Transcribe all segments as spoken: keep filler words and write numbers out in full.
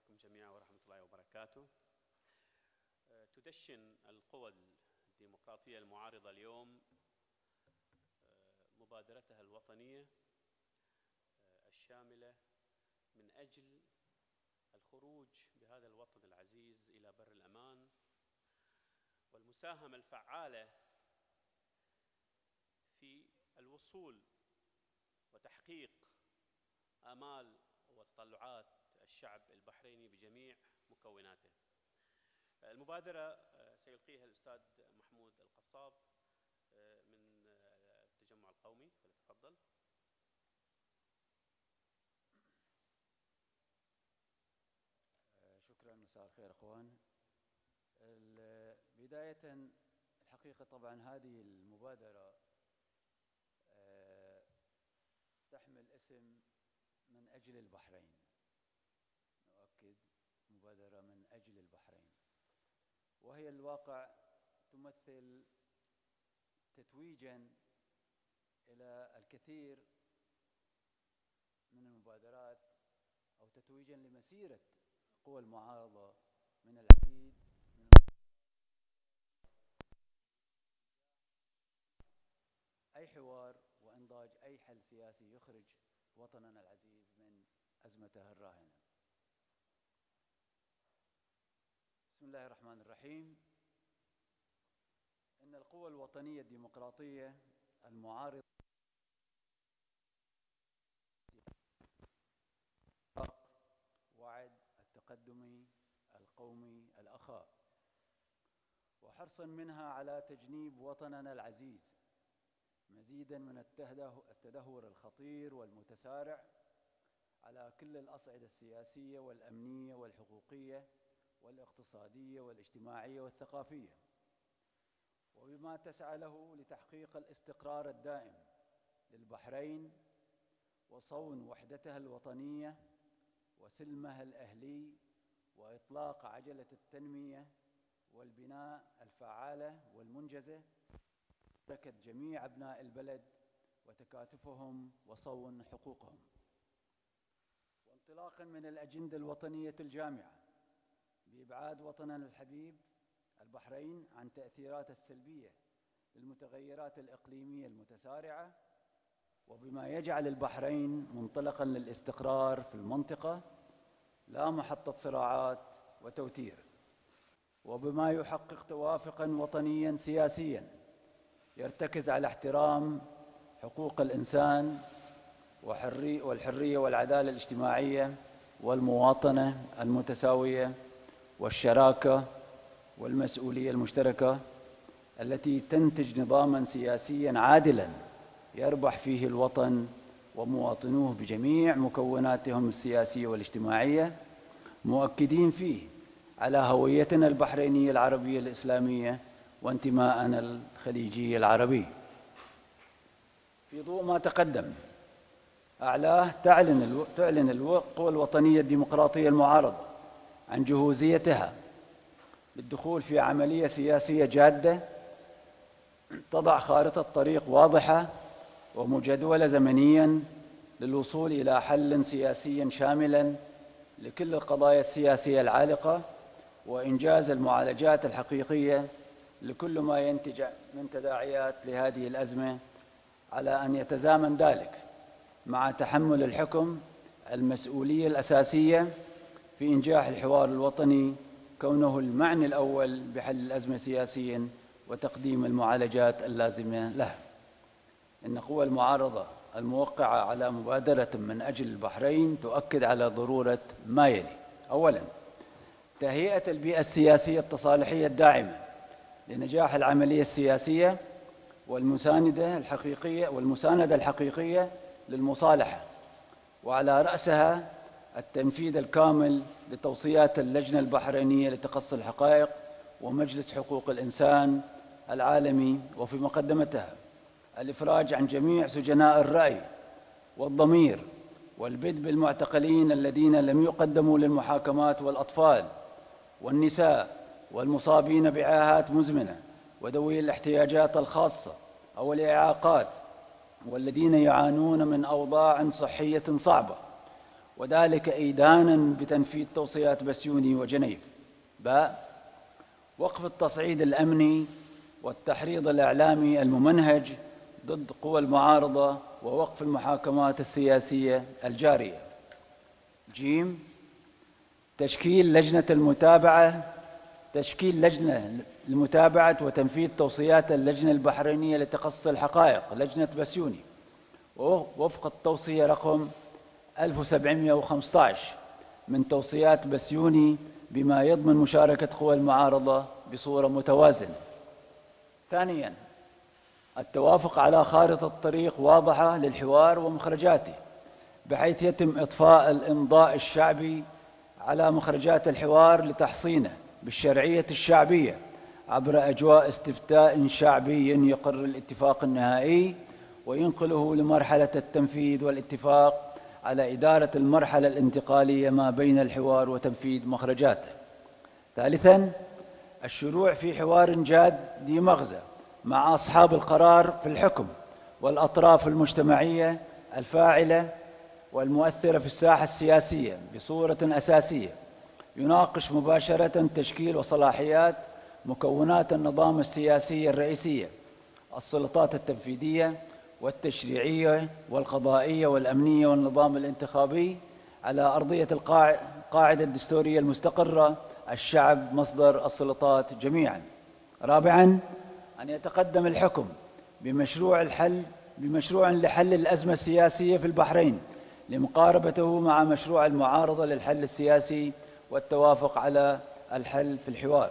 عليكم جميعا ورحمة الله وبركاته. تدشن القوى الديمقراطية المعارضة اليوم مبادرتها الوطنية الشاملة من أجل الخروج بهذا الوطن العزيز إلى بر الأمان والمساهمة الفعالة في الوصول وتحقيق آمال وتطلعات الشعب البحريني بجميع مكوناته. المبادرة سيلقيها الأستاذ محمود القصاب من التجمع القومي، فليتفضل. شكرا. مساء الخير اخوان. بداية الحقيقة طبعا هذه المبادرة تحمل اسم من أجل البحرين. نؤكد مبادرة من أجل البحرين، وهي الواقع تمثل تتويجا إلى الكثير من المبادرات أو تتويجا لمسيرة قوى المعارضة من العديد من أي حوار وإنضاج أي حل سياسي يخرج وطننا العزيز من أزمته الراهنة. بسم الله الرحمن الرحيم. إن القوى الوطنية الديمقراطية المعارضة وعد التقدمي القومي الأخاء، وحرصا منها على تجنيب وطننا العزيز مزيدا من التدهور الخطير والمتسارع على كل الأصعدة السياسية والأمنية والحقوقية والاقتصادية والاجتماعية والثقافية، وبما تسعى له لتحقيق الاستقرار الدائم للبحرين وصون وحدتها الوطنية وسلمها الأهلي وإطلاق عجلة التنمية والبناء الفعالة والمنجزة مشاركة جميع أبناء البلد وتكاتفهم وصون حقوقهم. وانطلاقا من الأجندة الوطنية الجامعة بإبعاد وطننا الحبيب البحرين عن تأثيرات السلبية للمتغيرات الإقليمية المتسارعة، وبما يجعل البحرين منطلقا للاستقرار في المنطقة لا محطة صراعات وتوتير، وبما يحقق توافقا وطنيا سياسيا يرتكز على احترام حقوق الإنسان والحرية والعدالة الاجتماعية والمواطنة المتساوية والشراكة والمسؤولية المشتركة التي تنتج نظاما سياسيا عادلا يربح فيه الوطن ومواطنوه بجميع مكوناتهم السياسية والاجتماعية، مؤكدين فيه على هويتنا البحرينية العربية الإسلامية وانتماءنا الخليجي العربي. في ضوء ما تقدم أعلاه تعلن تعلن القوى الوطنية الديمقراطية المعارضة عن جهوزيتها بالدخول في عملية سياسية جادة تضع خارطة طريق واضحة ومجدولة زمنيا للوصول إلى حل سياسي شاملا لكل القضايا السياسية العالقة وإنجاز المعالجات الحقيقية لكل ما ينتج من تداعيات لهذه الأزمة، على أن يتزامن ذلك مع تحمل الحكم المسؤولية الأساسية في إنجاح الحوار الوطني كونه المعني الأول بحل الأزمة سياسيا وتقديم المعالجات اللازمة لها. إن قوى المعارضة الموقعة على مبادرة من أجل البحرين تؤكد على ضرورة ما يلي: أولاً، تهيئة البيئة السياسية التصالحية الداعمة لنجاح العملية السياسية والمساندة الحقيقية والمساندة الحقيقية للمصالحة، وعلى رأسها التنفيذ الكامل لتوصيات اللجنة البحرينية لتقصي الحقائق ومجلس حقوق الإنسان العالمي، وفي مقدمتها الإفراج عن جميع سجناء الرأي والضمير والبدء بالمعتقلين الذين لم يقدموا للمحاكمات والأطفال والنساء والمصابين بعاهات مزمنة وذوي الاحتياجات الخاصة أو الإعاقات والذين يعانون من أوضاع صحية صعبة، وذلك إيدانا بتنفيذ توصيات بسيوني وجنيف. باء وقف التصعيد الأمني والتحريض الإعلامي الممنهج ضد قوى المعارضة ووقف المحاكمات السياسية الجارية. جيم تشكيل لجنة المتابعة تشكيل لجنة لمتابعة وتنفيذ توصيات اللجنة البحرينية لتقصي الحقائق لجنة بسيوني ووفق التوصية رقم ألف وسبعمئة وخمسة عشر من توصيات بسيوني بما يضمن مشاركة قوى المعارضة بصورة متوازنة. ثانياً التوافق على خارطة طريق واضحة للحوار ومخرجاته، بحيث يتم إضفاء الإمضاء الشعبي على مخرجات الحوار لتحصينه بالشرعية الشعبية عبر أجواء استفتاء شعبي يقر الاتفاق النهائي وينقله لمرحلة التنفيذ والاتفاق على إدارة المرحلة الانتقالية ما بين الحوار وتنفيذ مخرجاته. ثالثاً الشروع في حوار جاد ذي مغزى مع أصحاب القرار في الحكم والأطراف المجتمعية الفاعلة والمؤثرة في الساحة السياسية بصورة أساسية، يناقش مباشرة تشكيل وصلاحيات مكونات النظام السياسي الرئيسية، السلطات التنفيذية والتشريعية والقضائية والأمنية والنظام الانتخابي على أرضية القاعدة الدستورية المستقرة: الشعب مصدر السلطات جميعا. رابعا أن يتقدم الحكم بمشروع الحل بمشروع لحل الأزمة السياسية في البحرين لمقاربته مع مشروع المعارضة للحل السياسي والتوافق على الحل في الحوار.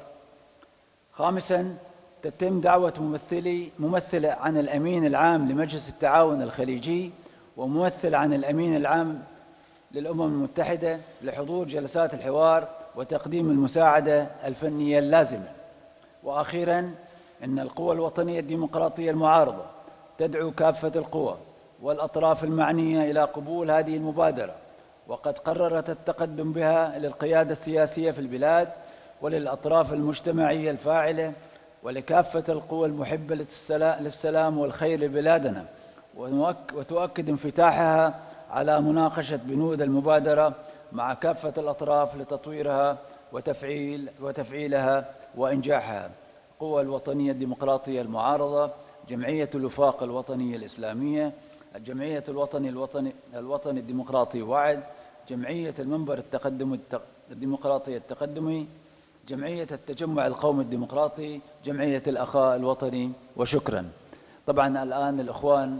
خامسا تتم دعوة ممثلي ممثل عن الأمين العام لمجلس التعاون الخليجي وممثل عن الأمين العام للأمم المتحدة لحضور جلسات الحوار وتقديم المساعدة الفنية اللازمة. وأخيرا إن القوى الوطنية الديمقراطية المعارضة تدعو كافة القوى والأطراف المعنية إلى قبول هذه المبادرة، وقد قررت التقدم بها للقيادة السياسية في البلاد وللأطراف المجتمعية الفاعلة ولكافة القوى المحبة للسلام والخير لبلادنا، وتؤكد انفتاحها على مناقشة بنود المبادرة مع كافة الأطراف لتطويرها وتفعيل وتفعيلها وإنجاحها. القوى الوطنية الديمقراطية المعارضة: جمعية الوفاق الوطنية الإسلامية، الجمعية الوطني الوطني الوطني الديمقراطي وعد، جمعية المنبر التقدم الديمقراطي التقدمي، جمعية التجمع القومي الديمقراطي، جمعية الأخاء الوطني. وشكرا. طبعا الآن الإخوان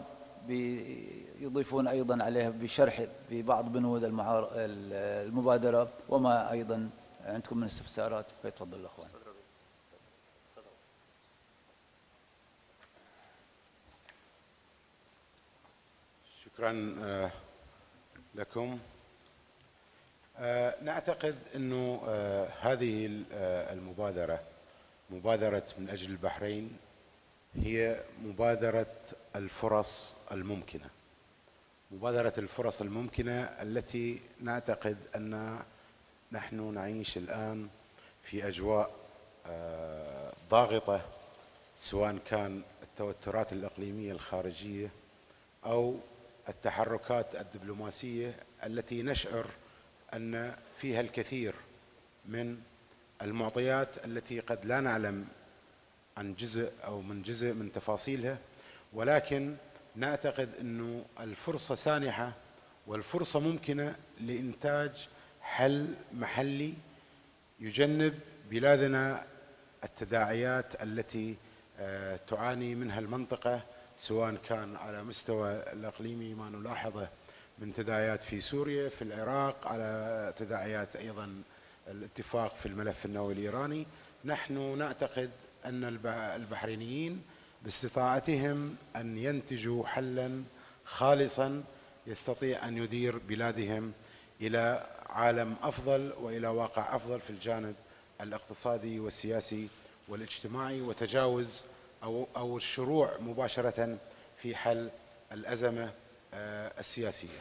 يضيفون أيضا عليها بشرح في بعض بنود المبادرة وما أيضا عندكم من استفسارات، فيتفضل الأخوان. شكرا لكم. نعتقد أنه هذه المبادرة، مبادرة من أجل البحرين، هي مبادرة الفرص الممكنة، مبادرة الفرص الممكنة التي نعتقد أن نحن نعيش الآن في أجواء ضاغطة، سواء كان التوترات الإقليمية الخارجية أو التحركات الدبلوماسية التي نشعر أن فيها الكثير من المعطيات التي قد لا نعلم عن جزء أو من جزء من تفاصيلها، ولكن نعتقد أنه الفرصة سانحة والفرصة ممكنة لإنتاج حل محلي يجنب بلادنا التداعيات التي تعاني منها المنطقة، سواء كان على مستوى الإقليمي ما نلاحظه من تداعيات في سوريا، في العراق، على تداعيات أيضا الاتفاق في الملف النووي الإيراني. نحن نعتقد أن البحرينيين باستطاعتهم أن ينتجوا حلا خالصا يستطيع أن يدير بلادهم إلى عالم أفضل وإلى واقع أفضل في الجانب الاقتصادي والسياسي والاجتماعي، وتجاوز أو أو الشروع مباشرة في حل الأزمة السياسية.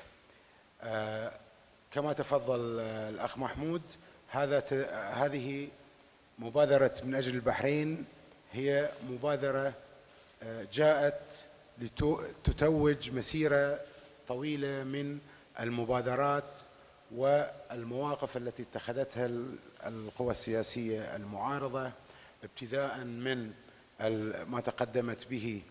كما تفضل الأخ محمود، هذا هذه مبادرة من أجل البحرين هي مبادرة جاءت لتتوج مسيرة طويلة من المبادرات والمواقف التي اتخذتها القوى السياسية المعارضة ابتداء من ما تقدمت به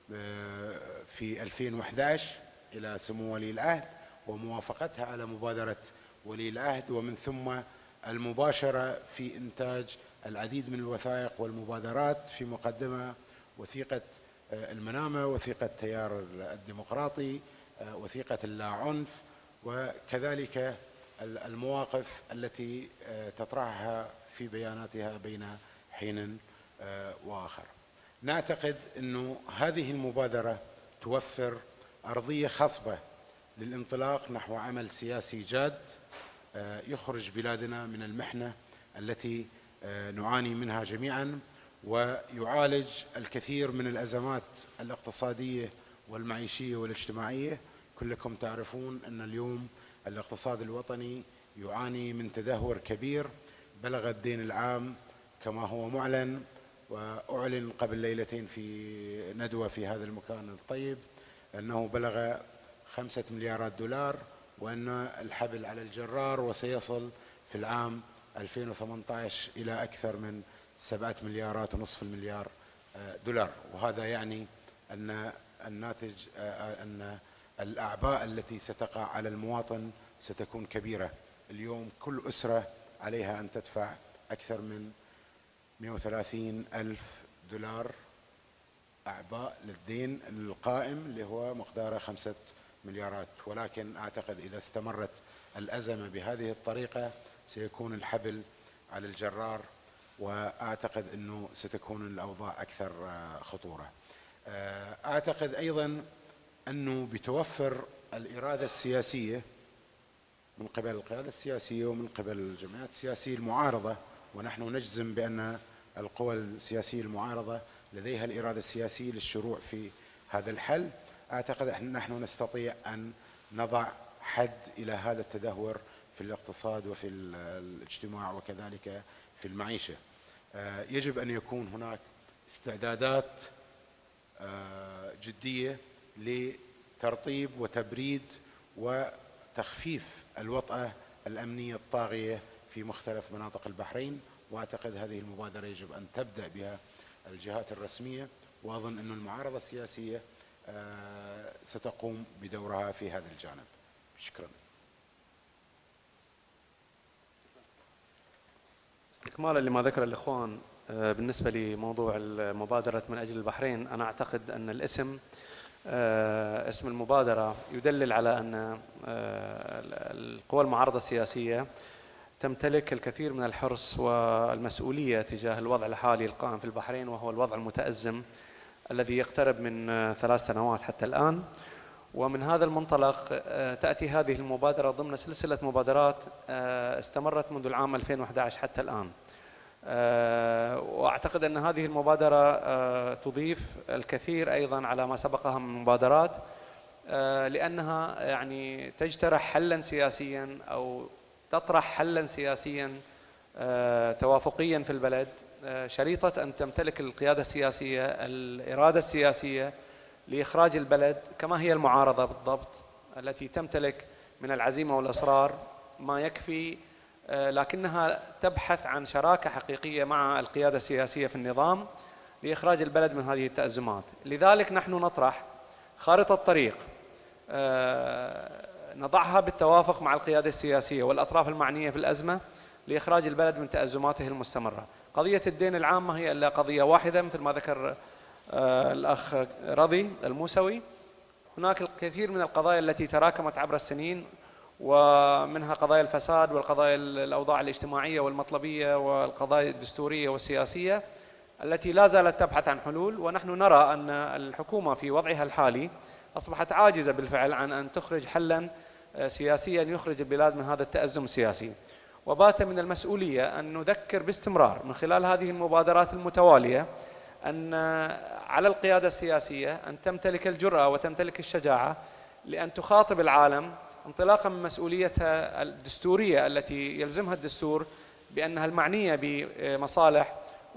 في ألفين وأحد عشر إلى سمو ولي العهد وموافقتها على مبادرة ولي العهد، ومن ثم المباشرة في إنتاج العديد من الوثائق والمبادرات، في مقدمة وثيقة المنامة، وثيقة التيار الديمقراطي، وثيقة اللا عنف، وكذلك المواقف التي تطرحها في بياناتها بين حين وآخر. نعتقد أن هذه المبادرة توفر أرضية خصبة للانطلاق نحو عمل سياسي جاد يخرج بلادنا من المحنة التي نعاني منها جميعا، ويعالج الكثير من الأزمات الاقتصادية والمعيشية والاجتماعية. كلكم تعرفون أن اليوم الاقتصاد الوطني يعاني من تدهور كبير، بلغ الدين العام كما هو معلن وأعلن قبل ليلتين في ندوة في هذا المكان الطيب أنه بلغ خمسة مليارات دولار، وأن الحبل على الجرار وسيصل في العام ألفين وثمانية عشر إلى أكثر من سبعة مليارات ونصف المليار دولار. وهذا يعني أن الناتج أن الأعباء التي ستقع على المواطن ستكون كبيرة. اليوم كل أسرة عليها أن تدفع أكثر من مئة وثلاثين ألف دولار أعباء للدين القائم اللي هو مقداره خمسة مليارات، ولكن أعتقد إذا استمرت الأزمة بهذه الطريقة سيكون الحبل على الجرار، وأعتقد أنه ستكون الأوضاع أكثر خطورة. أعتقد أيضا أنه بتوفر الإرادة السياسية من قبل القيادة السياسية ومن قبل الجمعيات السياسية المعارضة، ونحن نجزم بأن القوى السياسية المعارضة لديها الإرادة السياسية للشروع في هذا الحل. أعتقد أن نحن نستطيع أن نضع حد إلى هذا التدهور في الاقتصاد وفي الاجتماع وكذلك في المعيشة. يجب أن يكون هناك استعدادات جدية لترطيب وتبريد وتخفيف الوطأة الأمنية الطاغية في مختلف مناطق البحرين، وأعتقد هذه المبادرة يجب أن تبدأ بها الجهات الرسمية، وأظن أن المعارضة السياسية ستقوم بدورها في هذا الجانب. شكرا. استكمالا لما ذكر الإخوان بالنسبة لموضوع المبادرة من أجل البحرين، أنا أعتقد أن الاسم اسم المبادرة يدلل على أن القوى المعارضة السياسية تمتلك الكثير من الحرص والمسؤولية تجاه الوضع الحالي القائم في البحرين، وهو الوضع المتأزم الذي يقترب من ثلاث سنوات حتى الآن. ومن هذا المنطلق تأتي هذه المبادرة ضمن سلسلة مبادرات استمرت منذ العام ألفين وأحد عشر حتى الآن. وأعتقد أن هذه المبادرة تضيف الكثير أيضا على ما سبقها من مبادرات، لأنها يعني تجترح حلا سياسيا أو تطرح حلا سياسيا توافقيا في البلد، شريطة أن تمتلك القيادة السياسية الإرادة السياسية لإخراج البلد كما هي المعارضة بالضبط، التي تمتلك من العزيمة والإصرار ما يكفي، لكنها تبحث عن شراكة حقيقية مع القيادة السياسية في النظام لإخراج البلد من هذه التأزمات. لذلك نحن نطرح خارطة طريق نضعها بالتوافق مع القيادة السياسية والأطراف المعنية في الأزمة لإخراج البلد من تأزماته المستمرة. قضية الدين العام هي إلا قضية واحدة مثل ما ذكر الأخ رضي الموسوي، هناك الكثير من القضايا التي تراكمت عبر السنين، ومنها قضايا الفساد والقضايا الأوضاع الاجتماعية والمطلبية والقضايا الدستورية والسياسية التي لا زالت تبحث عن حلول. ونحن نرى أن الحكومة في وضعها الحالي أصبحت عاجزة بالفعل عن أن تخرج حلا سياسيا يخرج البلاد من هذا التأزم السياسي، وبات من المسؤولية أن نذكر باستمرار من خلال هذه المبادرات المتوالية أن على القيادة السياسية أن تمتلك الجرأة وتمتلك الشجاعة لأن تخاطب العالم انطلاقا من مسؤوليتها الدستورية التي يلزمها الدستور بأنها المعنية بمصالح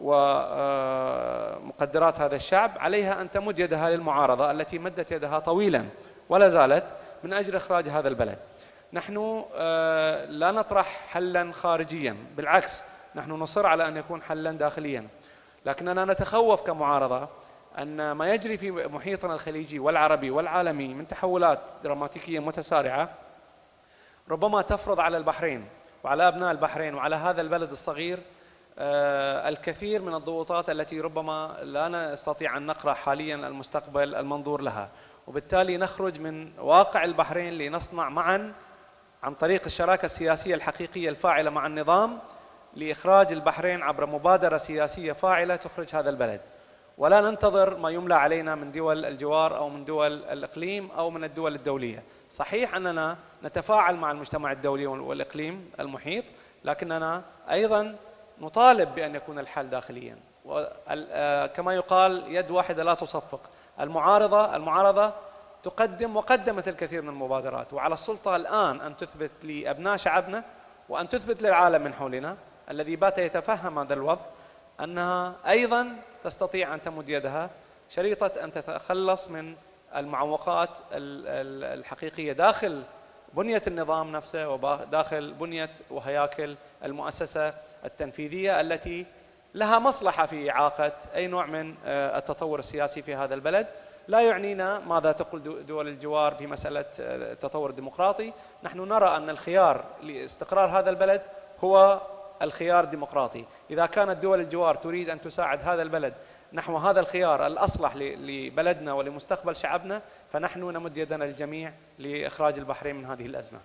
ومقدرات هذا الشعب، عليها أن تمد يدها للمعارضة التي مدت يدها طويلا ولا زالت من أجل إخراج هذا البلد. نحن لا نطرح حلا خارجيا، بالعكس نحن نصر على أن يكون حلا داخليا، لكننا نتخوف كمعارضة أن ما يجري في محيطنا الخليجي والعربي والعالمي من تحولات دراماتيكية متسارعة ربما تفرض على البحرين وعلى أبناء البحرين وعلى هذا البلد الصغير الكثير من الضغوطات التي ربما لا نستطيع أن نقرأ حاليا المستقبل المنظور لها، وبالتالي نخرج من واقع البحرين لنصنع معا عن طريق الشراكة السياسية الحقيقية الفاعلة مع النظام لإخراج البحرين عبر مبادرة سياسية فاعلة تخرج هذا البلد، ولا ننتظر ما يملى علينا من دول الجوار أو من دول الإقليم أو من الدول الدولية. صحيح أننا نتفاعل مع المجتمع الدولي والإقليم المحيط، لكننا أيضا نطالب بأن يكون الحل داخليا، كما يقال يد واحدة لا تصفق. المعارضة المعارضة تقدم وقدمت الكثير من المبادرات، وعلى السلطة الآن أن تثبت لأبناء شعبنا وأن تثبت للعالم من حولنا الذي بات يتفهم هذا الوضع أنها أيضا تستطيع أن تمد يدها شريطة أن تتخلص من المعوقات الحقيقية داخل بنية النظام نفسه وداخل بنية وهياكل المؤسسة التنفيذية التي لها مصلحة في إعاقة أي نوع من التطور السياسي في هذا البلد. لا يعنينا ماذا تقول دول الجوار في مسألة التطور الديمقراطي، نحن نرى أن الخيار لاستقرار هذا البلد هو الخيار الديمقراطي. إذا كانت دول الجوار تريد أن تساعد هذا البلد نحو هذا الخيار الأصلح لبلدنا ولمستقبل شعبنا، فنحن نمد يدنا للجميع لإخراج البحرين من هذه الأزمة.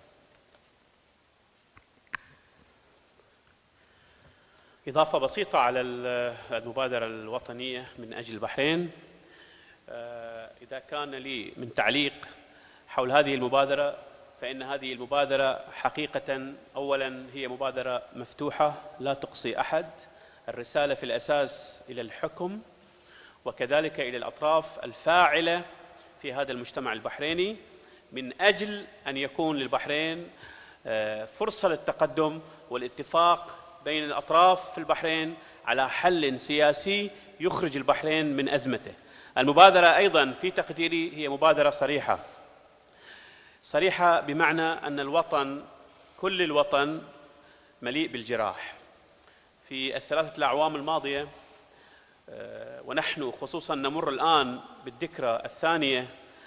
إضافة بسيطة على المبادرة الوطنية من أجل البحرين، إذا كان لي من تعليق حول هذه المبادرة فإن هذه المبادرة حقيقة أولا هي مبادرة مفتوحة لا تقصي أحد. الرسالة في الأساس إلى الحكم وكذلك إلى الأطراف الفاعلة في هذا المجتمع البحريني من أجل أن يكون للبحرين فرصة للتقدم والاتفاق بين الأطراف في البحرين على حل سياسي يخرج البحرين من أزمته. المبادرة أيضا في تقديري هي مبادرة صريحة صريحة بمعنى أن الوطن كل الوطن مليء بالجراح. في الثلاثة الأعوام الماضية ونحن خصوصا نمر الآن بالذكرى الثانية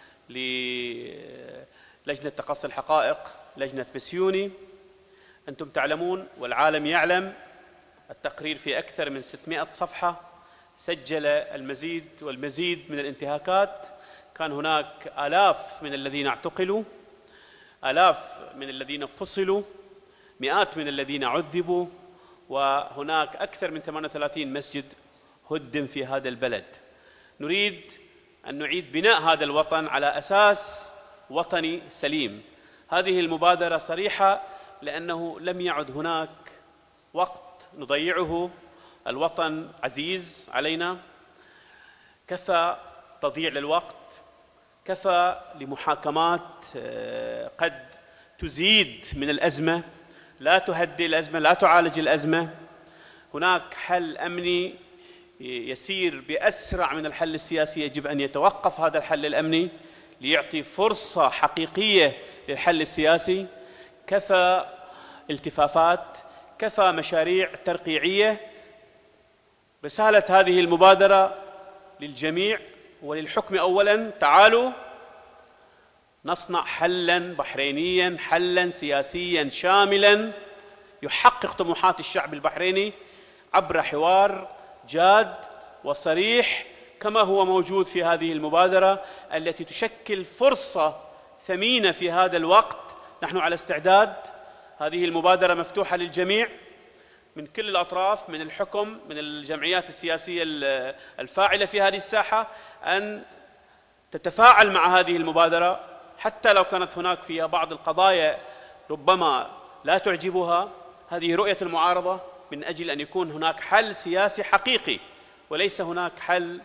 للجنة تقصي الحقائق لجنة بسيوني، أنتم تعلمون والعالم يعلم التقرير في أكثر من ستمائة صفحة سجل المزيد والمزيد من الانتهاكات. كان هناك آلاف من الذين اعتقلوا، آلاف من الذين فصلوا، مئات من الذين عذبوا، وهناك أكثر من ثمانية وثلاثين مسجد هدم في هذا البلد. نريد أن نعيد بناء هذا الوطن على أساس وطني سليم. هذه المبادرة صريحة لأنه لم يعد هناك وقت نضيعه. الوطن عزيز علينا، كفى تضييع للوقت، كفى لمحاكمات قد تزيد من الأزمة، لا تهدئ الأزمة، لا تعالج الأزمة. هناك حل أمني يسير بأسرع من الحل السياسي، يجب أن يتوقف هذا الحل الأمني ليعطي فرصة حقيقية للحل السياسي. كفى التفافات، كفى مشاريع ترقيعية. رسالة هذه المبادرة للجميع وللحكم أولا، تعالوا نصنع حلا بحرينيا، حلا سياسيا شاملا يحقق طموحات الشعب البحريني عبر حوار جاد وصريح كما هو موجود في هذه المبادرة التي تشكل فرصة ثمينة في هذا الوقت. نحن على استعداد، هذه المبادرة مفتوحة للجميع من كل الأطراف، من الحكم، من الجمعيات السياسية الفاعلة في هذه الساحة، أن تتفاعل مع هذه المبادرة حتى لو كانت هناك فيها بعض القضايا ربما لا تعجبها. هذه رؤية المعارضة من أجل أن يكون هناك حل سياسي حقيقي وليس هناك حل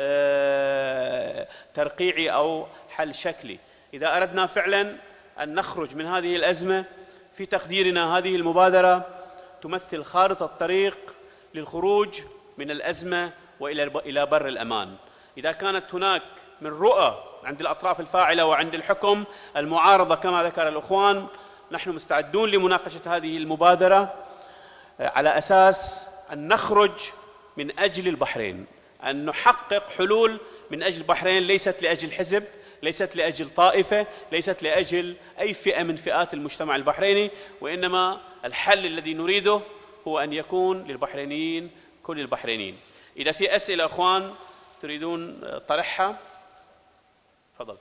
ترقيعي أو حل شكلي. إذا أردنا فعلا أن نخرج من هذه الأزمة، في تقديرنا هذه المبادرة تمثل خارطة الطريق للخروج من الأزمة وإلى بر الأمان. إذا كانت هناك من رؤى عند الأطراف الفاعلة وعند الحكم، المعارضة كما ذكر الأخوان نحن مستعدون لمناقشة هذه المبادرة على أساس أن نخرج من أجل البحرين، أن نحقق حلول من أجل البحرين، ليست لأجل حزب، ليست لأجل طائفة، ليست لأجل أي فئة من فئات المجتمع البحريني، وإنما الحل الذي نريده هو أن يكون للبحرينيين كل البحرينيين. إذا في أسئلة أخوان تريدون طرحها تفضل.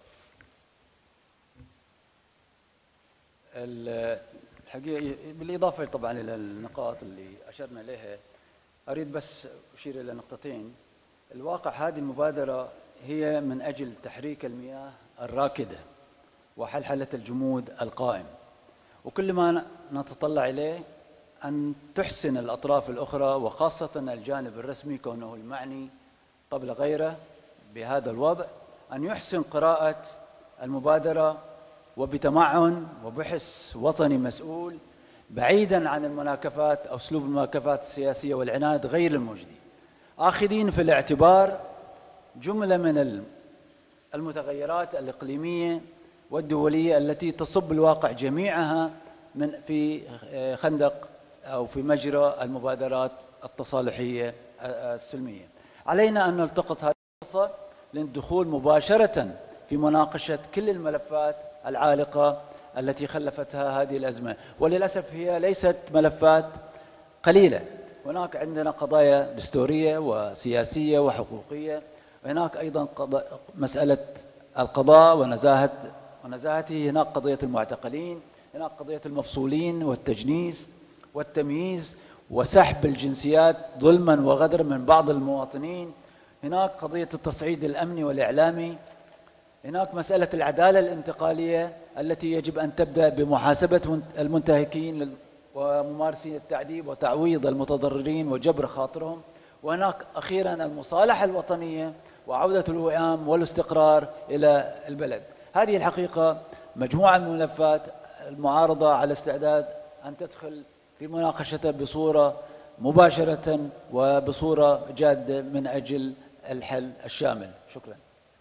الحقيقة بالإضافة طبعا إلى النقاط اللي أشرنا إليها، أريد بس أشير إلى نقطتين. الواقع هذه المبادرة هي من أجل تحريك المياه الراكدة وحلحلة الجمود القائم، وكل ما نتطلع إليه أن تحسن الأطراف الأخرى وخاصة الجانب الرسمي كونه المعني قبل غيره بهذا الوضع أن يحسن قراءة المبادرة وبتمعن وبحث وطني مسؤول، بعيدا عن المناكفات أو أسلوب المناكفات السياسية والعناد غير المجدي، آخذين في الاعتبار جملة من المتغيرات الإقليمية والدولية التي تصب الواقع جميعها من في خندق أو في مجرى المبادرات التصالحية السلمية. علينا أن نلتقط هذه الفرصة للدخول مباشرة في مناقشة كل الملفات العالقة التي خلفتها هذه الأزمة، وللأسف هي ليست ملفات قليلة. هناك عندنا قضايا دستورية وسياسية وحقوقية، وهناك أيضا قضاء مسألة القضاء ونزاهة ونزاهته، هناك قضية المعتقلين، هناك قضية المفصولين والتجنيس والتمييز وسحب الجنسيات ظلما وغدرا من بعض المواطنين، هناك قضية التصعيد الأمني والإعلامي، هناك مسألة العدالة الانتقالية التي يجب أن تبدأ بمحاسبة المنتهكين وممارسين التعذيب وتعويض المتضررين وجبر خاطرهم، وهناك أخيرا المصالحة الوطنية وعودة الوئام والاستقرار إلى البلد. هذه الحقيقة مجموعة من الملفات المعارضة على استعداد أن تدخل في مناقشتها بصورة مباشرة وبصورة جادة من أجل الحل الشامل. شكرا.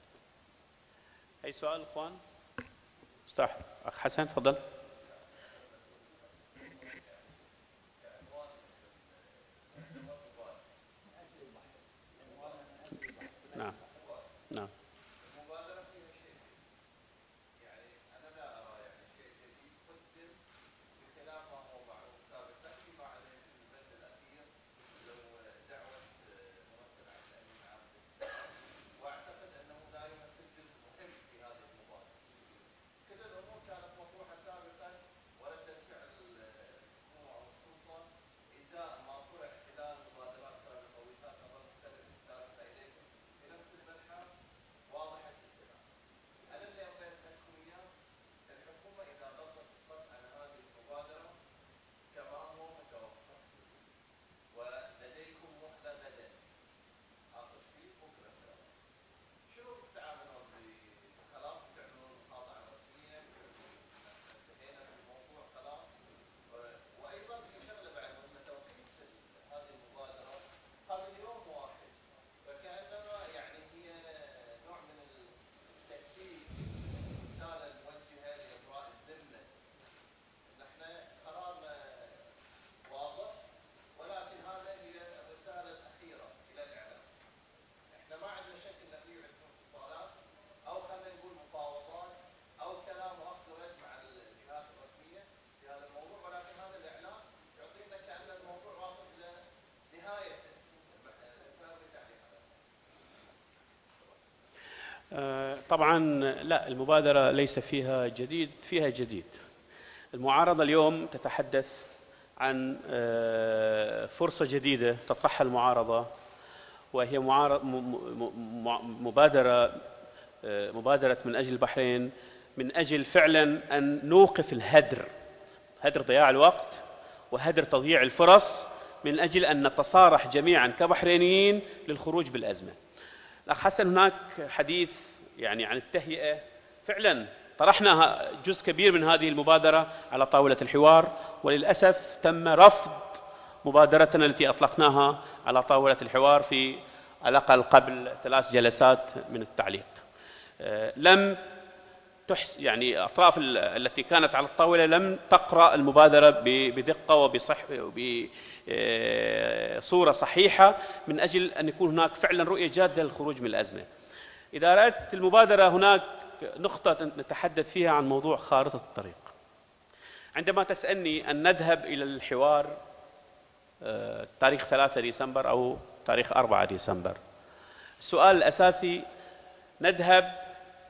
أي سؤال أخوان؟ استاح أخ حسن تفضل. نعم نعم. طبعا لا، المبادرة ليس فيها جديد، فيها جديد. المعارضة اليوم تتحدث عن فرصة جديدة تطرحها المعارضة، وهي مبادرة مبادرة من أجل البحرين، من أجل فعلا أن نوقف الهدر، هدر ضياع الوقت وهدر تضييع الفرص، من أجل أن نتصارح جميعا كبحرينيين للخروج بالأزمة. الأخ حسن هناك حديث يعني عن التهيئة، فعلا طرحنا جزء كبير من هذه المبادرة على طاولة الحوار، وللأسف تم رفض مبادرتنا التي أطلقناها على طاولة الحوار في على الأقل قبل ثلاث جلسات من التعليق. لم تحس يعني الأطراف التي كانت على الطاولة لم تقرأ المبادرة بدقة وبصورة صحيحة من أجل أن يكون هناك فعلا رؤية جادة للخروج من الأزمة. إذا رأت المبادرة هناك نقطة نتحدث فيها عن موضوع خارطة الطريق. عندما تسألني أن نذهب إلى الحوار تاريخ ثلاثة ديسمبر أو تاريخ أربعة ديسمبر، السؤال الأساسي نذهب،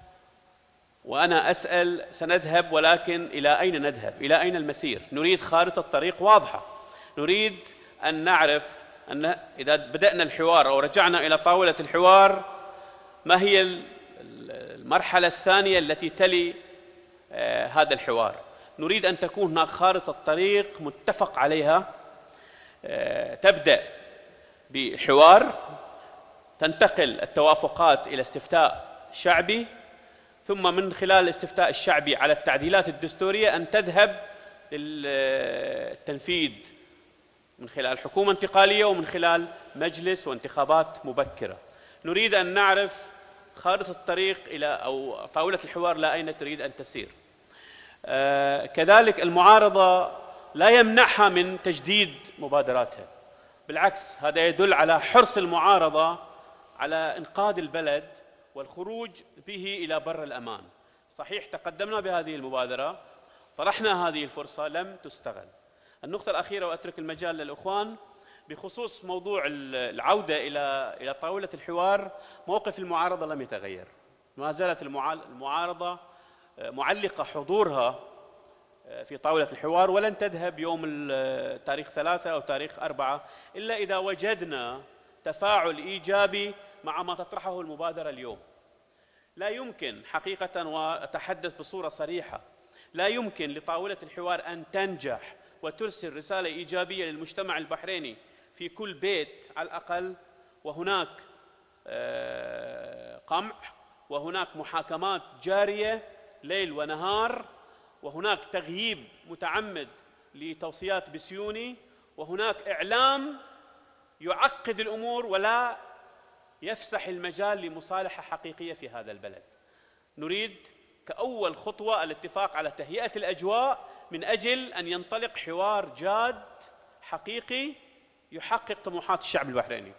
وأنا أسأل سنذهب، ولكن إلى أين نذهب؟ إلى أين المسير؟ نريد خارطة طريق واضحة، نريد أن نعرف أن إذا بدأنا الحوار أو رجعنا إلى طاولة الحوار ما هي المرحلة الثانية التي تلي آه هذا الحوار. نريد أن تكون هناك خارطة طريق متفق عليها، آه تبدأ بحوار، تنتقل التوافقات إلى استفتاء شعبي، ثم من خلال الاستفتاء الشعبي على التعديلات الدستورية أن تذهب للتنفيذ من خلال حكومة انتقالية ومن خلال مجلس وانتخابات مبكرة. نريد أن نعرف خارطة الطريق إلى أو طاولة الحوار لا أين تريد أن تسير. آه كذلك المعارضة لا يمنعها من تجديد مبادراتها، بالعكس هذا يدل على حرص المعارضة على إنقاذ البلد والخروج به إلى بر الأمان. صحيح تقدمنا بهذه المبادرة، طرحنا هذه الفرصة، لم تستغل. النقطة الأخيرة وأترك المجال للأخوان بخصوص موضوع العودة إلى إلى طاولة الحوار. موقف المعارضة لم يتغير، ما زالت المعارضة معلقة حضورها في طاولة الحوار، ولن تذهب يوم تاريخ ثلاثة أو تاريخ أربعة إلا إذا وجدنا تفاعل إيجابي مع ما تطرحه المبادرة اليوم. لا يمكن حقيقة، وأتحدث بصورة صريحة، لا يمكن لطاولة الحوار أن تنجح وترسل رسالة إيجابية للمجتمع البحريني في كل بيت على الأقل وهناك قمع وهناك محاكمات جارية ليل ونهار وهناك تغييب متعمد لتوصيات بسيوني وهناك إعلام يعقد الأمور ولا يفسح المجال لمصالحة حقيقية في هذا البلد. نريد كأول خطوة الاتفاق على تهيئة الأجواء من أجل أن ينطلق حوار جاد حقيقي يحقق طموحات الشعب البحريني.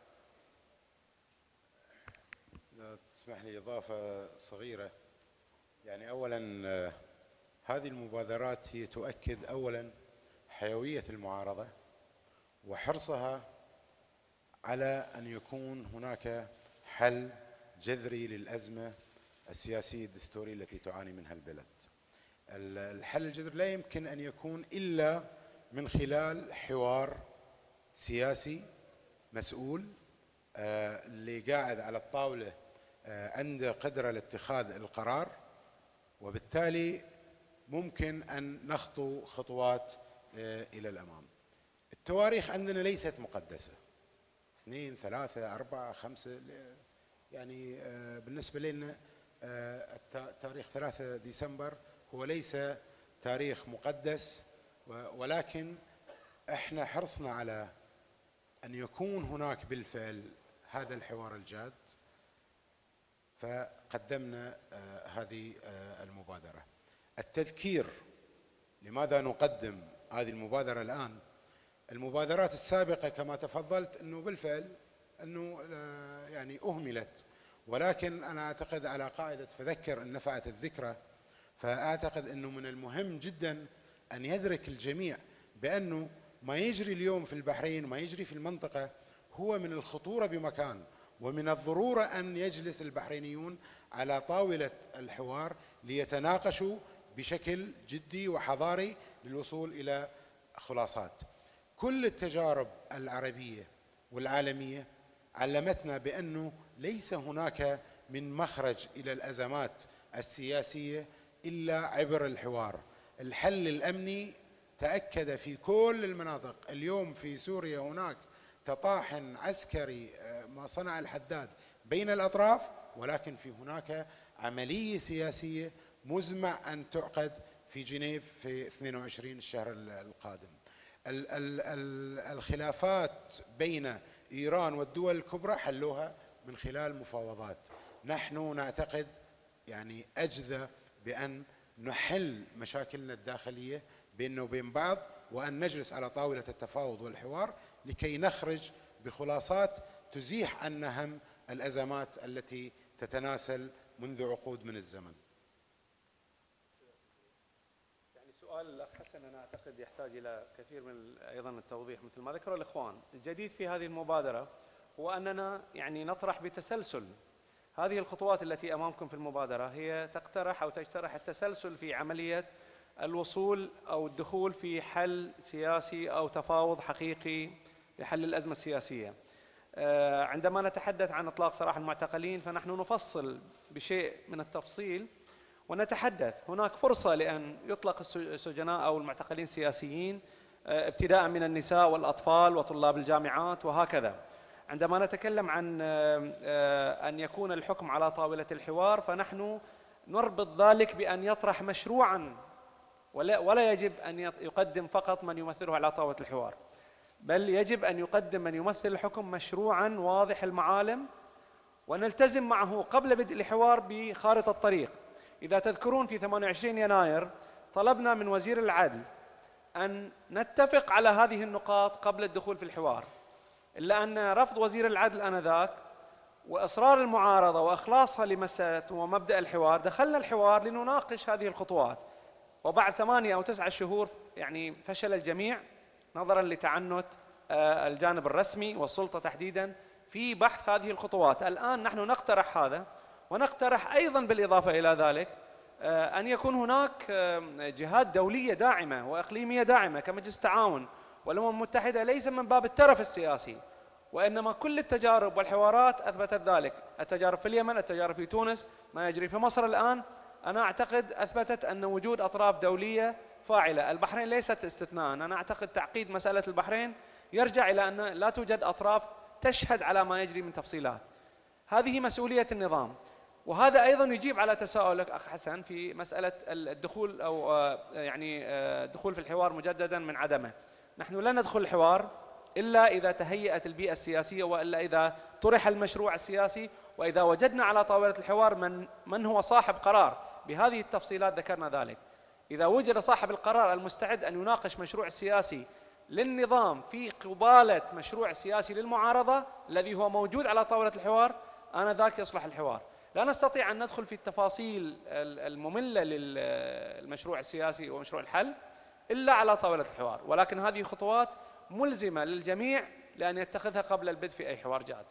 تسمح لي إضافة صغيرة. يعني أولا هذه المبادرات هي تؤكد أولا حيوية المعارضة وحرصها على أن يكون هناك حل جذري للأزمة السياسية الدستورية التي تعاني منها البلد. الحل الجذري لا يمكن أن يكون إلا من خلال حوار سياسي مسؤول، اللي قاعد على الطاولة عنده قدرة لاتخاذ القرار، وبالتالي ممكن أن نخطو خطوات إلى الأمام. التواريخ عندنا ليست مقدسة، اثنين ثلاثة أربعة خمسة، يعني بالنسبة لنا تاريخ ثلاثة ديسمبر هو ليس تاريخ مقدس، ولكن احنا حرصنا على أن يكون هناك بالفعل هذا الحوار الجاد، فقدمنا هذه المبادرة. التذكير لماذا نقدم هذه المبادرة الآن؟ المبادرات السابقة كما تفضلت أنه بالفعل أنه يعني أهملت، ولكن أنا أعتقد على قاعدة فذكر إن نفعت الذكرى، فأعتقد أنه من المهم جدا أن يدرك الجميع بأنه ما يجري اليوم في البحرين وما يجري في المنطقة هو من الخطورة بمكان، ومن الضرورة أن يجلس البحرينيون على طاولة الحوار ليتناقشوا بشكل جدي وحضاري للوصول إلى خلاصات. كل التجارب العربية والعالمية علمتنا بأنه ليس هناك من مخرج إلى الأزمات السياسية إلا عبر الحوار. الحل الأمني تأكد في كل المناطق. اليوم في سوريا هناك تطاحن عسكري ما صنع الحداد بين الأطراف، ولكن في هناك عملية سياسية مزمع أن تعقد في جنيف في اثنين وعشرين الشهر القادم. الخلافات بين إيران والدول الكبرى حلوها من خلال مفاوضات. نحن نعتقد يعني أجذى بأن نحل مشاكلنا الداخلية بيننا وبين بعض، وأن نجلس على طاولة التفاوض والحوار لكي نخرج بخلاصات تزيح عنا هم الأزمات التي تتناسل منذ عقود من الزمن. يعني سؤال الأخ حسن أنا أعتقد يحتاج إلى كثير من أيضا التوضيح. مثل ما ذكر الإخوان، الجديد في هذه المبادرة هو أننا يعني نطرح بتسلسل هذه الخطوات التي أمامكم في المبادرة، هي تقترح أو تجترح التسلسل في عملية الوصول أو الدخول في حل سياسي أو تفاوض حقيقي لحل الأزمة السياسية. عندما نتحدث عن إطلاق سراح المعتقلين فنحن نفصل بشيء من التفصيل ونتحدث هناك فرصة لأن يطلق السجناء أو المعتقلين السياسيين ابتداء من النساء والأطفال وطلاب الجامعات وهكذا. عندما نتكلم عن أن يكون الحكم على طاولة الحوار فنحن نربط ذلك بأن يطرح مشروعا، ولا يجب أن يقدم فقط من يمثله على طاولة الحوار، بل يجب أن يقدم من يمثل الحكم مشروعا واضح المعالم، ونلتزم معه قبل بدء الحوار بخارطة الطريق. إذا تذكرون في ثمانية وعشرين يناير طلبنا من وزير العدل أن نتفق على هذه النقاط قبل الدخول في الحوار، إلا أن رفض وزير العدل آنذاك وإصرار المعارضة وإخلاصها لمسألة ومبدأ الحوار، دخلنا الحوار لنناقش هذه الخطوات، وبعد ثمانية أو تسعة شهور يعني فشل الجميع نظرا لتعنت الجانب الرسمي والسلطة تحديدا في بحث هذه الخطوات. الآن نحن نقترح هذا، ونقترح أيضا بالإضافة إلى ذلك أن يكون هناك جهات دولية داعمة وإقليمية داعمة كمجلس التعاون والأمم المتحدة، ليس من باب الترف السياسي، وإنما كل التجارب والحوارات أثبتت ذلك. التجارب في اليمن، التجارب في تونس، ما يجري في مصر الآن، أنا أعتقد أثبتت أن وجود أطراف دولية فاعلة. البحرين ليست استثناء. أنا أعتقد تعقيد مسألة البحرين يرجع إلى أن لا توجد أطراف تشهد على ما يجري من تفصيلات. هذه مسؤولية النظام. وهذا أيضا يجيب على تساؤلك أخ حسن في مسألة الدخول أو يعني الدخول في الحوار مجددا من عدمه. نحن لا ندخل الحوار إلا إذا تهيأت البيئة السياسية، وإلا إذا طرح المشروع السياسي، وإذا وجدنا على طاولة الحوار من من هو صاحب قرار بهذه التفصيلات ذكرنا ذلك. إذا وجد صاحب القرار المستعد أن يناقش مشروع سياسي للنظام في قبالة مشروع سياسي للمعارضة الذي هو موجود على طاولة الحوار، آنذاك يصلح الحوار. لا نستطيع أن ندخل في التفاصيل المملة للمشروع السياسي ومشروع الحل إلا على طاولة الحوار، ولكن هذه خطوات ملزمة للجميع لأن يتخذها قبل البدء في أي حوار جاد.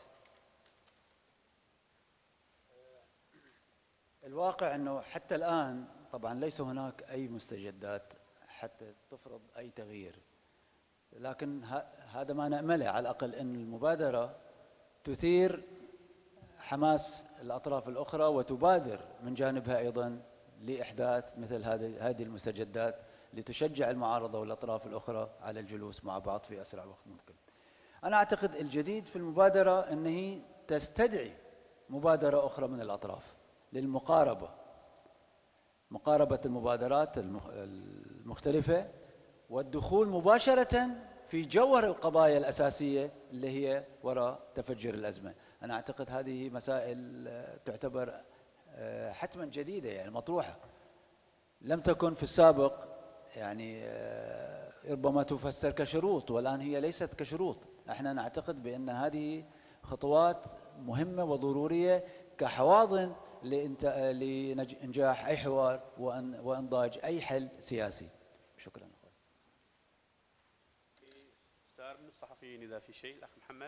الواقع أنه حتى الآن طبعا ليس هناك أي مستجدات حتى تفرض أي تغيير، لكن هذا ما نأمله على الأقل، أن المبادرة تثير حماس الأطراف الأخرى وتبادر من جانبها أيضا لإحداث مثل هذه المستجدات لتشجع المعارضة والأطراف الأخرى على الجلوس مع بعض في أسرع وقت ممكن. أنا أعتقد الجديد في المبادرة أنه تستدعي مبادرة أخرى من الأطراف للمقاربة، مقاربة المبادرات المختلفة والدخول مباشرة في جوهر القضايا الأساسية اللي هي وراء تفجير الأزمة. أنا أعتقد هذه مسائل تعتبر حتما جديدة، يعني مطروحة، لم تكن في السابق، يعني ربما تفسر كشروط، والآن هي ليست كشروط. احنا نعتقد بأن هذه خطوات مهمة وضرورية كحواضن لإنجاح أي حوار وإنضاج أي حل سياسي. شكرا. سار من الصحفيين إذا في شيء. الأخ محمد.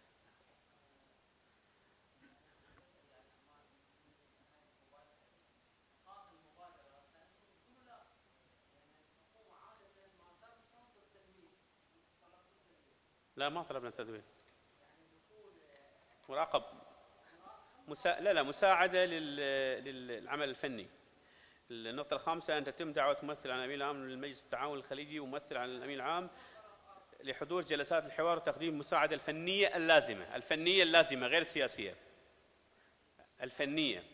لا ما طلبنا تدوين، مراقب مسا... لا لا مساعدة لل... للعمل الفني. النقطة الخامسة أن تتم دعوة ممثل عن الأمين العام للمجلس التعاون الخليجي وممثل عن الأمين العام لحضور جلسات الحوار وتقديم المساعدة الفنية اللازمة، الفنية اللازمة غير السياسية، الفنية.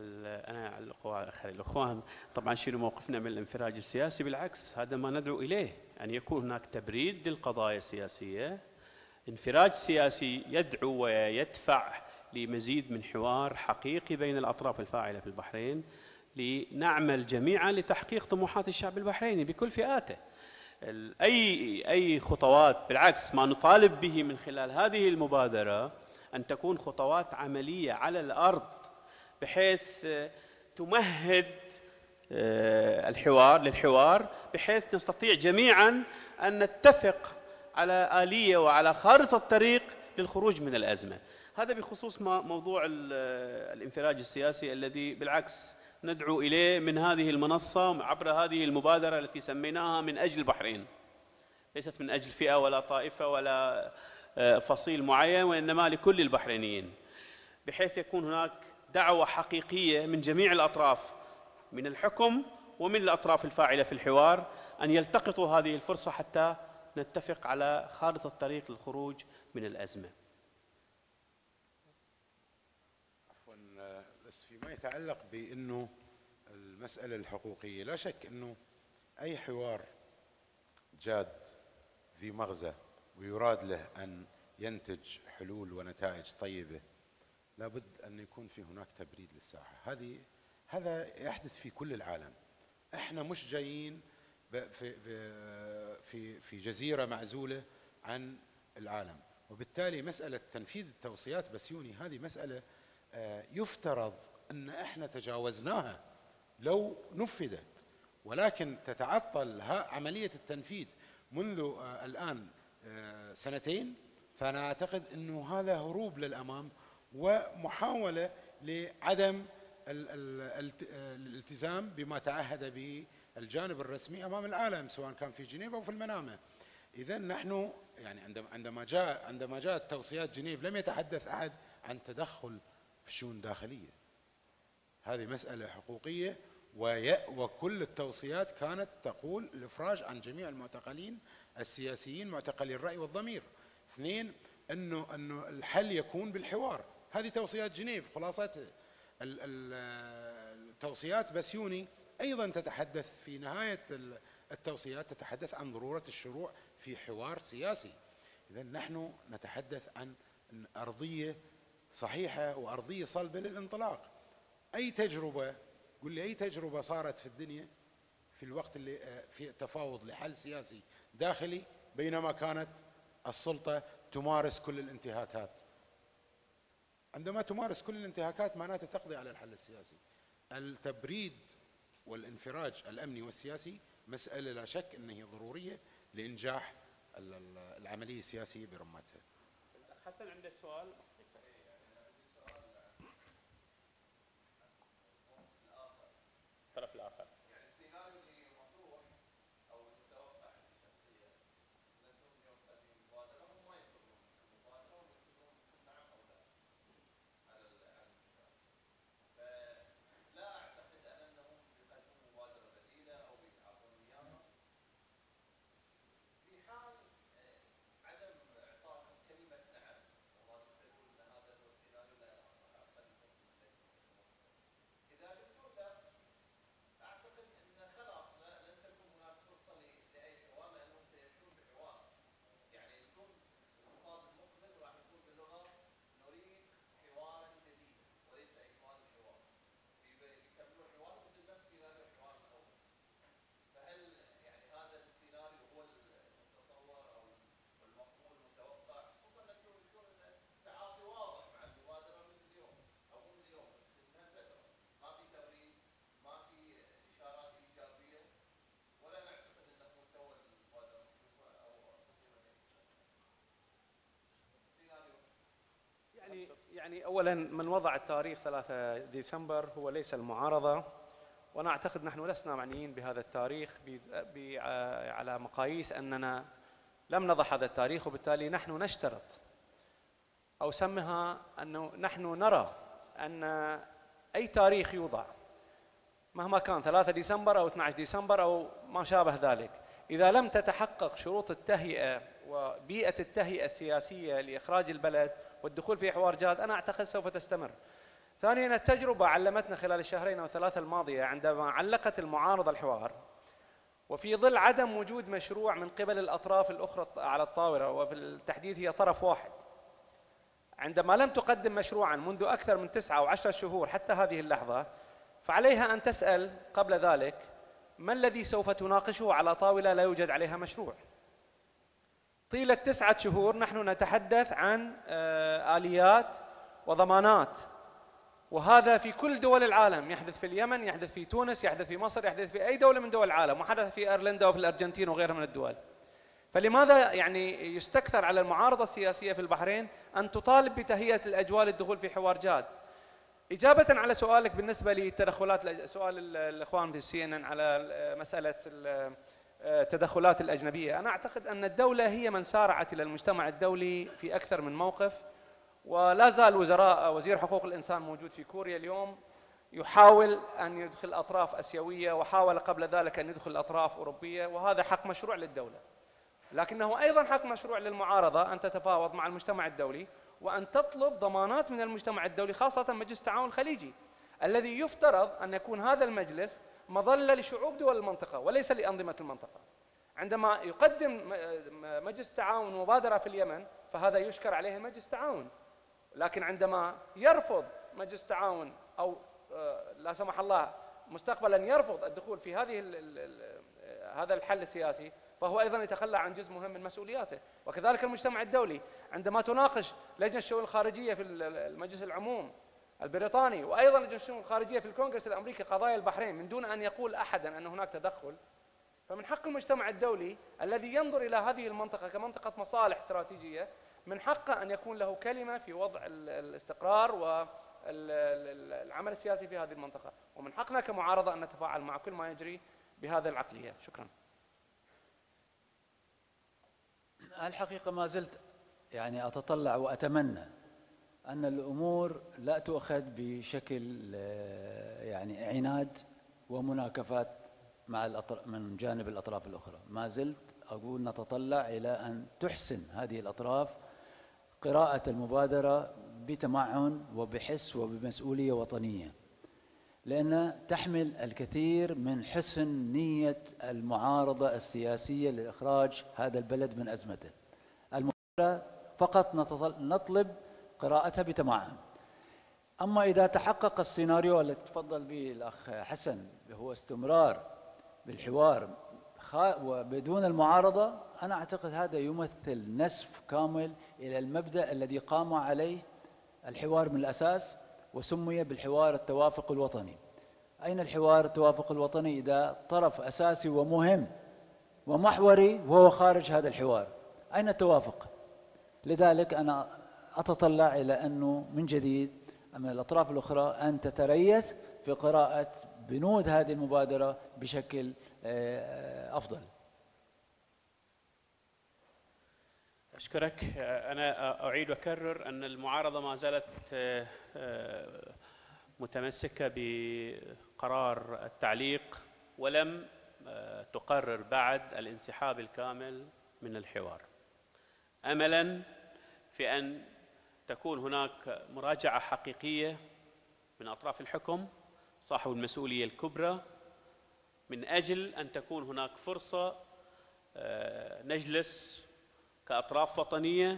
أنا الأخوان طبعا شنو موقفنا من الانفراج السياسي؟ بالعكس، هذا ما ندعو إليه، أن يكون هناك تبريد للقضايا السياسية. انفراج سياسي يدعو ويدفع لمزيد من حوار حقيقي بين الأطراف الفاعلة في البحرين، لنعمل جميعا لتحقيق طموحات الشعب البحريني بكل فئاته. أي أي خطوات، بالعكس ما نطالب به من خلال هذه المبادرة أن تكون خطوات عملية على الأرض، بحيث تمهد الحوار للحوار، بحيث نستطيع جميعا أن نتفق على آلية وعلى خارطة طريق للخروج من الأزمة. هذا بخصوص موضوع الانفراج السياسي الذي بالعكس ندعو إليه من هذه المنصة عبر هذه المبادرة التي سميناها من أجل البحرين، ليست من أجل فئة ولا طائفة ولا فصيل معين، وإنما لكل البحرينيين، بحيث يكون هناك دعوة حقيقية من جميع الأطراف، من الحكم ومن الأطراف الفاعلة في الحوار، أن يلتقطوا هذه الفرصة حتى نتفق على خارطة الطريق للخروج من الأزمة. عفوا، بس فيما يتعلق بأنه المسألة الحقوقية، لا شك أنه أي حوار جاد ذي مغزى ويراد له أن ينتج حلول ونتائج طيبة، لابد أن يكون في هناك تبريد للساحة. هذه هذا يحدث في كل العالم. احنا مش جايين في في في جزيرة معزولة عن العالم، وبالتالي مسألة تنفيذ التوصيات بسيوني هذه مسألة يفترض أن احنا تجاوزناها لو نفذت، ولكن تتعطل عملية التنفيذ منذ الآن سنتين، فأنا أعتقد أنه هذا هروب للأمام ومحاولة لعدم الالتزام بما تعهد به الجانب الرسمي أمام العالم، سواء كان في جنيف أو في المنامة. إذا نحن يعني عندما جاء عندما جاءت توصيات جنيف لم يتحدث أحد عن تدخل في الشؤون الداخلية. هذه مسألة حقوقية، وكل التوصيات كانت تقول الإفراج عن جميع المعتقلين السياسيين معتقلي الرأي والضمير. اثنين، أنه أنه الحل يكون بالحوار. هذه توصيات جنيف خلاصتها. التوصيات بسيوني أيضا تتحدث في نهاية التوصيات تتحدث عن ضرورة الشروع في حوار سياسي. إذا نحن نتحدث عن أرضية صحيحة وأرضية صلبة للانطلاق. أي تجربة، قل لي أي تجربة صارت في الدنيا في الوقت اللي في تفاوض لحل سياسي داخلي بينما كانت السلطة تمارس كل الانتهاكات؟ عندما تمارس كل الانتهاكات معناته تقضي على الحل السياسي. التبريد والانفراج الأمني والسياسي مسألة لا شك أنها ضرورية لإنجاح العملية السياسية برمتها. حسن عنده سؤال. الطرف الآخر. يعني السيناريو اللي مطروح أو المتوقع الشخصية أنهم يوقفون المبادرة هم ما يطلبون المبادرة ويكتبون نعم أو لا على على المشاركة. فلا أعتقد أن أنهم يقدمون مبادرة بديلة أو يتعاطون وياها في حال عدم إعطائهم كلمة نعم وما تقول أن هذا هو السيناريو. لا أخليكم إذا قلتوا لا أعتقد أن خلاص لن تكون هناك فرصة لأي حوار، لأنهم سيمشون بحوار. يعني يكون الخطاب المقبل راح يكون بلغة نريد حوارا جديدا وليس إكمال الحوار. يكملون حوار بس نفس سيناريو الحوار الأول. فهل يعني هذا السيناريو هو المتصور أو المقبول المتوقع، خصوصا أنكم يكون التعاطي واضح مع المبادرة من اليوم أو من اليوم من هالفترة، ما في تبريد، ما في إشارات إيجابية، ولا نعتقد أنه محتوى المبادرة أو سيناريو. يعني يعني اولا من وضع التاريخ ثلاثة ديسمبر هو ليس المعارضة، وانا اعتقد نحن لسنا معنيين بهذا التاريخ على مقاييس اننا لم نضع هذا التاريخ، وبالتالي نحن نشترط او سمها انه نحن نرى ان اي تاريخ يوضع مهما كان ثلاثة ديسمبر أو اثني عشر ديسمبر أو ما شابه ذلك، إذا لم تتحقق شروط التهيئة وبيئة التهيئة السياسية لإخراج البلد والدخول في حوار جاد، أنا أعتقد سوف تستمر. ثانيا التجربة علمتنا خلال الشهرين أو ثلاثة الماضية عندما علقت المعارضة الحوار وفي ظل عدم وجود مشروع من قبل الأطراف الأخرى على الطاولة، وفي التحديد هي طرف واحد، عندما لم تقدم مشروعا منذ أكثر من تسعة أو عشرة شهور حتى هذه اللحظة، فعليها أن تسأل قبل ذلك ما الذي سوف تناقشه على طاولة لا يوجد عليها مشروع؟ طيلة تسعة شهور نحن نتحدث عن آليات وضمانات، وهذا في كل دول العالم، يحدث في اليمن، يحدث في تونس، يحدث في مصر، يحدث في أي دولة من دول العالم، وحدث في أيرلندا وفي الأرجنتين وغيرها من الدول. فلماذا يعني يستكثر على المعارضة السياسية في البحرين أن تطالب بتهيئة الأجواء للدخول في حوار جاد؟ إجابة على سؤالك بالنسبة للتدخلات، سؤال الإخوان في السي إن إن على مسألة التدخلات الأجنبية، أنا أعتقد أن الدولة هي من سارعت إلى المجتمع الدولي في أكثر من موقف، ولا زال وزراء وزير حقوق الإنسان موجود في كوريا اليوم يحاول أن يدخل أطراف أسيوية، وحاول قبل ذلك أن يدخل أطراف أوروبية، وهذا حق مشروع للدولة. لكنه أيضا حق مشروع للمعارضة أن تتفاوض مع المجتمع الدولي وأن تطلب ضمانات من المجتمع الدولي، خاصة مجلس التعاون الخليجي الذي يفترض أن يكون هذا المجلس مظلة لشعوب دول المنطقة وليس لأنظمة المنطقة. عندما يقدم مجلس التعاون مبادرة في اليمن فهذا يشكر عليه مجلس التعاون، لكن عندما يرفض مجلس التعاون أو لا سمح الله مستقبلا يرفض الدخول في هذه ال ال هذا الحل السياسي، فهو أيضا يتخلى عن جزء مهم من مسؤولياته. وكذلك المجتمع الدولي عندما تناقش لجنة الشؤون الخارجية في المجلس العموم البريطاني وأيضا لجنة الشؤون الخارجية في الكونغرس الأمريكي قضايا البحرين من دون أن يقول أحدا أن هناك تدخل، فمن حق المجتمع الدولي الذي ينظر إلى هذه المنطقة كمنطقة مصالح استراتيجية من حقه أن يكون له كلمة في وضع الاستقرار والعمل السياسي في هذه المنطقة، ومن حقنا كمعارضة أن نتفاعل مع كل ما يجري بهذه العقلية. شكرا. الحقيقة ما زلت يعني أتطلع وأتمنى أن الأمور لا تؤخذ بشكل يعني عناد ومناكفات مع الأطراف من جانب الأطراف الأخرى. ما زلت أقول نتطلع إلى أن تحسن هذه الأطراف قراءة المبادرة بتمعن وبحس وبمسؤولية وطنية، لأن تحمل الكثير من حسن نية المعارضة السياسية لإخراج هذا البلد من أزمته. المبادرة فقط نطلب قراءتها بتمعن. أما إذا تحقق السيناريو الذي تفضل به الأخ حسن هو استمرار بالحوار وبدون المعارضة، أنا أعتقد هذا يمثل نسف كامل إلى المبدأ الذي قام عليه الحوار من الأساس وسمي بالحوار التوافق الوطني. أين الحوار التوافق الوطني إذا طرف أساسي ومهم ومحوري وهو خارج هذا الحوار؟ أين التوافق؟ لذلك أنا أتطلع إلى أنه من جديد من الأطراف الأخرى أن تتريث في قراءة بنود هذه المبادرة بشكل أفضل. أشكرك. أنا أعيد وأكرر أن المعارضة ما زالت متمسكة بقرار التعليق ولم تقرر بعد الانسحاب الكامل من الحوار، أملاً في أن تكون هناك مراجعة حقيقية من أطراف الحكم صاحب المسؤولية الكبرى من أجل أن تكون هناك فرصة نجلس كأطراف وطنية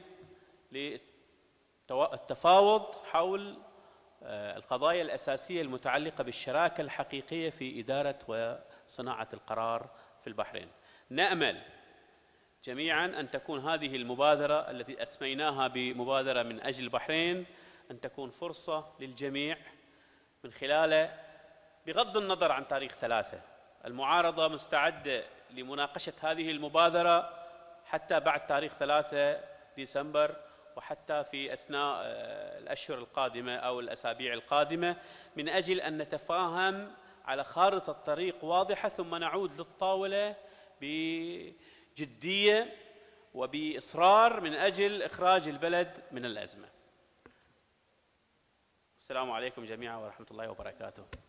للتفاوض حول القضايا الأساسية المتعلقة بالشراكة الحقيقية في إدارة وصناعة القرار في البحرين. نأمل جميعا أن تكون هذه المبادرة التي أسميناها بمبادرة من أجل البحرين أن تكون فرصة للجميع من خلاله، بغض النظر عن تاريخ ثلاثة، المعارضة مستعدة لمناقشة هذه المبادرة حتى بعد تاريخ ثلاثة ديسمبر وحتى في أثناء الأشهر القادمة أو الأسابيع القادمة، من أجل أن نتفاهم على خارطة طريق واضحة ثم نعود للطاولة بجدية وبإصرار من أجل إخراج البلد من الأزمة. السلام عليكم جميعا ورحمة الله وبركاته.